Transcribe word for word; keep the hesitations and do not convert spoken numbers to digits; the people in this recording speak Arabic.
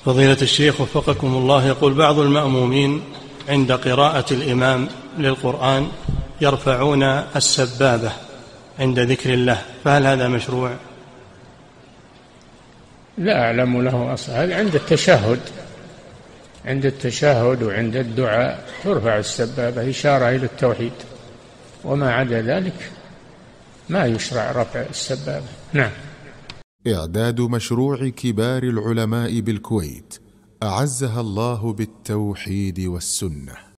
فضيلة الشيخ وفقكم الله، يقول بعض المأمومين عند قراءة الإمام للقرآن يرفعون السبابة عند ذكر الله، فهل هذا مشروع؟ لا أعلم له أصل. هذا عند التشهد، عند التشهد وعند الدعاء ترفع السبابة إشارة إلى التوحيد، وما عدا ذلك ما يشرع رفع السبابة. نعم. إعداد مشروع كبار العلماء بالكويت أعزها الله بالتوحيد والسنة.